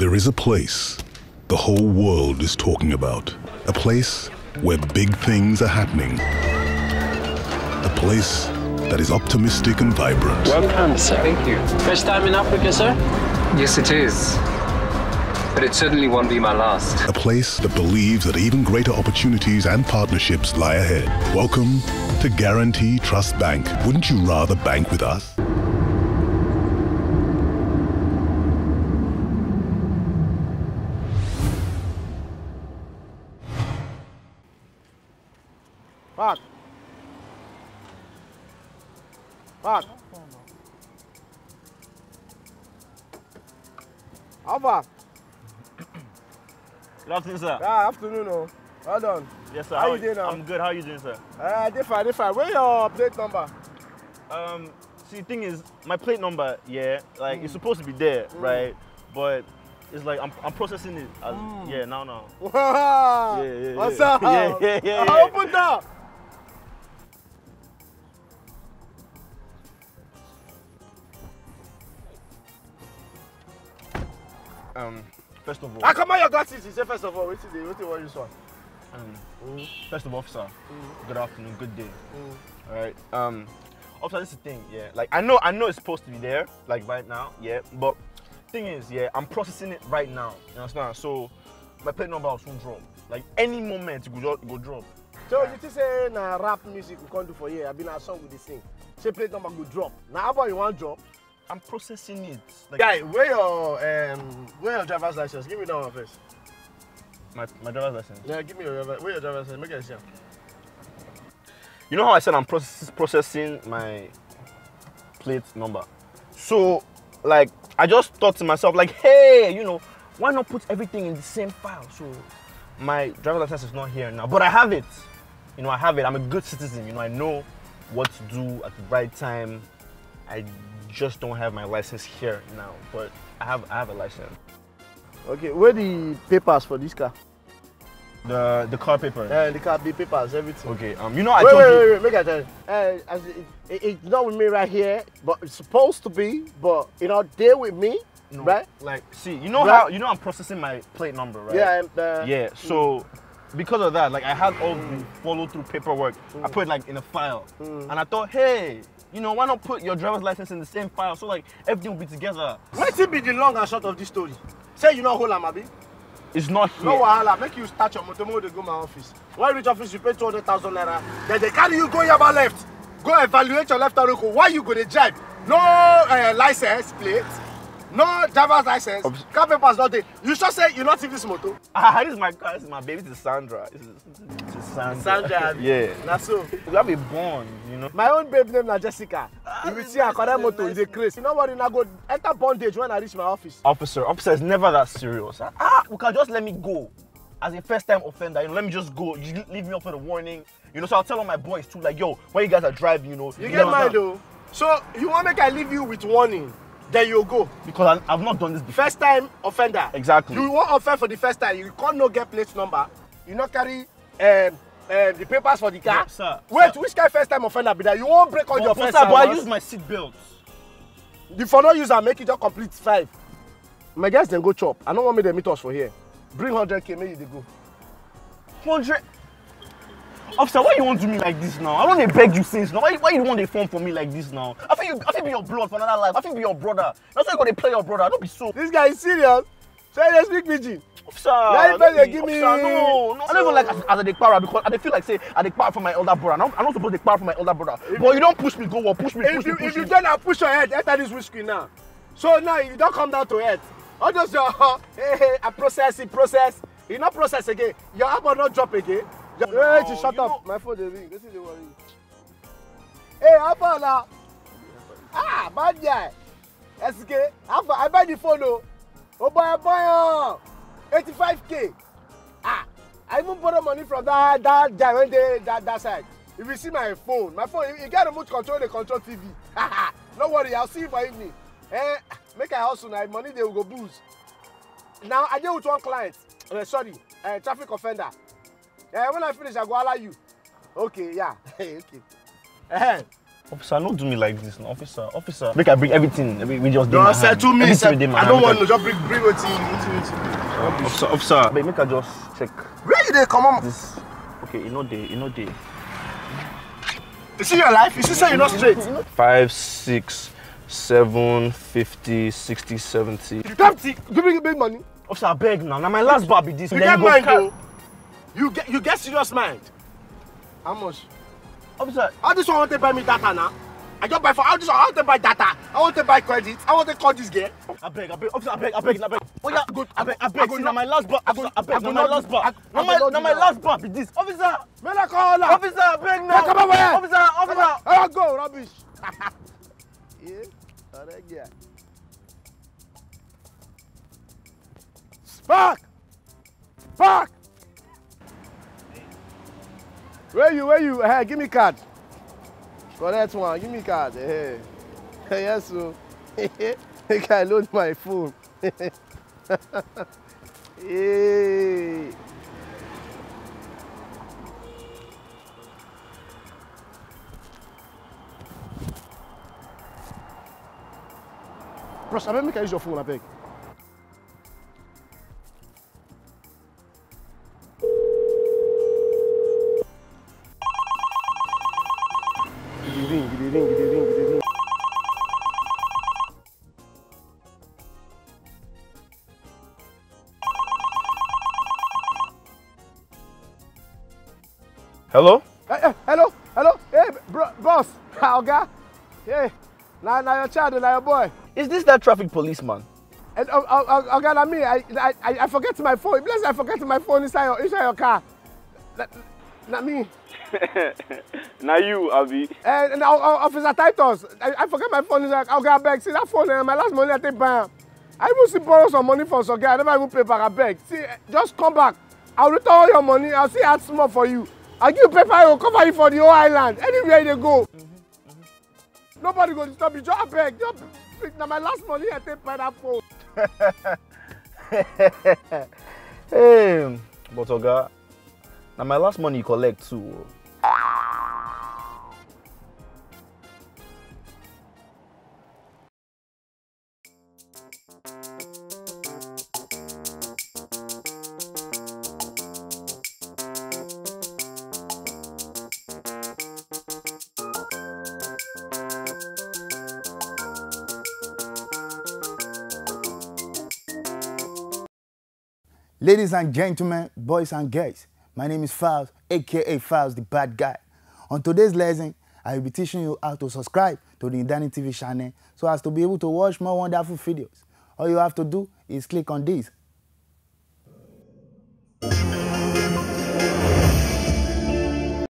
There is a place the whole world is talking about. A place where big things are happening. A place that is optimistic and vibrant. Welcome, sir. Thank you. First time in Africa, sir? Yes, it is. But it certainly won't be my last. A place that believes that even greater opportunities and partnerships lie ahead. Welcome to Guarantee Trust Bank. Wouldn't you rather bank with us? Park. Park. How far? Good afternoon, sir. Yeah, afternoon. Oh. Well done. Yes, sir. How you doing now? I'm good. How are you doing, sir? Different. Where your plate number? See, the thing is, my plate number, yeah, like it's supposed to be there, right? But it's like I'm processing it as now. Wow. Yeah. What's up? Yeah. Open up. First of all, Ah, come on, your glasses. You say first of all, wait till you want this one. First of all, officer, good afternoon, good day. All right. Officer, this is the thing, yeah. Like I know it's supposed to be there, like right now, yeah. But thing is, yeah, I'm processing it right now. You understand? So my plate number will soon drop. Like any moment, it go drop. So you just say na rap music we can't do for here. I've been a song with the sing. Say plate number go drop. Now how about you want drop? I'm processing it. Like, Guy, where your driver's license? Give me that one first. my driver's license. Yeah, give me your driver's license. Make it see. You know how I said I'm processing my plate number? So, like, I just thought to myself, like, hey, you know, why not put everything in the same file? So, my driver's license is not here now, but I have it. You know, I have it. I'm a good citizen. You know, I know what to do at the right time. I just don't have my license here now, but I have a license. Okay, where the papers for this car? The car paper. The car, the papers, everything. Okay. You know, I told you. Wait, make I tell you. It's not with me right here, but it's supposed to be. But you know, they're with me, No, right? Like, see, you know Right. how I'm processing my plate number, right? Yeah. Yeah. So, because of that, like, I had all the follow through paperwork. I put it like in a file, and I thought, hey, you know, why not put your driver's license in the same file so like everything will be together? What will be the long and short of this story? Say you know hold am, abi? It's not here. No wahala, make you start your motor mode, go my office. When you reach office, you pay 200,000 naira. Then they carry you go Yaba left. Go evaluate your left and right. Why you go to drive? No license plate, no driver's license, car papers not there. You should say you not in this motor. This is my car. This is my baby. This is Sandra. This is Sandra. Sandra. Yeah. That's so. You have a bond, you know. My own babe name na Jessica. If you see her correct motor, it's a craze. You know what? I go enter bondage when I reach my office. Officer is never that serious. You can just let me go. As a first-time offender, you know, let me just go. You leave me up for the warning. You know, so I'll tell all my boys too, like, yo, when you guys are driving, you know. You get mine though. So you want make I leave you with warning, then you go. Because I've not done this before. First-time offender. Exactly. You want offend for the first time. You can't no get plate number. You not carry the papers for the car. Yeah, sir. Wait, Sir. which kind first-time offender be that? You won't break all your first Sir, time. but I use my seat belt. The for no user make it just complete 5. My guys then go chop. I don't want me to meet us for here. Bring 100K, maybe they go. 100. Officer, why you want to do me like this now? I don't want to beg you since now. Why you want a phone for me like this now? I think be your blood for another life. I think be your brother. That's why you gotta play your brother. Don't be so. This guy is serious. So they speak pidgin. Officer, Give me. No. I don't even like as a para because I feel like say I para for my elder brother. I'm not supposed to para for my elder brother. But you don't push me, go or push me. If you don't push your head, enter this whiskey now. So now you don't come down to earth. Or just I process. You not process again. Your apple not drop again. Wait, shut up. My phone they ring. This is the worry. Hey, apple now. Bad guy. SK. I buy the phone though. Oh boy. 85K. I even borrow money from that guy when they that side. If you see my phone, you get remote control, they control TV. Don't worry, I'll see you for evening. Make a hustle now, money they will go boost. Now I deal with one client. Traffic offender. When I finish, I go allow you. Okay, yeah. Okay. Officer, don't do me like this, no. Officer. Make I bring everything. We just Don't settle me, sir. I don't want to just bring what you. Officer, make I just check. Where you there? Come on. This. Okay, you know the. You see your life? You see, sir, you're not straight. 5, 6, 7, 50, 60, 70. You can't see. Give me big money. Officer, I beg now. Now my last bar be this. You get mind, though. You get serious mind. How much? Officer, how this one want to buy me data now? I just buy for how this one. I want to buy data. I want to buy credit. I want to call this girl. I beg. Officer, I beg. Oh yeah, good. I beg. See, now my last bar. I beg. Now my last bar. Now my last bar be this. Officer, man, I call her. Officer, I beg now. Come over here. Officer. I want go rubbish. Yeah, alright, yeah. Spark. Where you? Hey, give me card. For that one, give me card. Hey, yes, so. I can load my phone. Hey. Bros, I make I use your phone, I beg. Ring. Hello? Hello. Hey, boss. Oga. Hey, now your child, now your boy. Is this that traffic policeman? And Oga, na me. I forget my phone. Bless, I forget my phone inside your car. Not me. Now you, Abi. And Officer Titus, I forget my phone. He's like, okay, I beg. See that phone, my last money I take back. I even see borrow some money from some guy. I never even pay back. I beg. See, just come back. I'll return all your money. I'll see add small for you. I'll give you paper. I will cover you for the whole island. Anywhere they go. Nobody go disturb you. Just beg. Just now my last money I take by that phone. Hey, but Oga, now my last money you collect too. Ladies and gentlemen, boys and girls, my name is Falz, aka Falz the Bad Guy. On today's lesson, I will be teaching you how to subscribe to the Indani TV channel so as to be able to watch more wonderful videos. All you have to do is click on this